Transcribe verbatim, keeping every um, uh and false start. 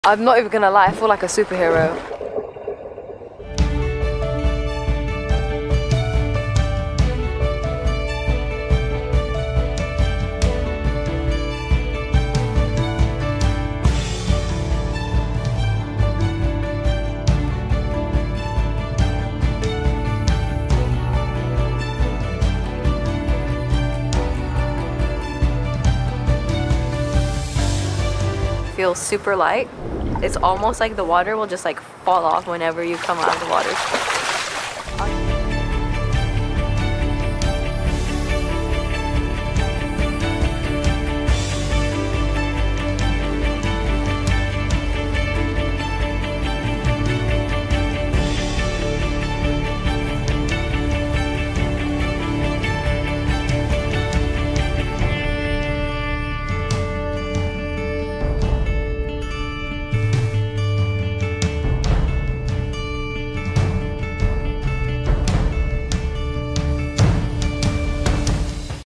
I'm not even gonna lie, I feel like a superhero. Feels super light. It's almost like the water will just like fall off whenever you come out of the water.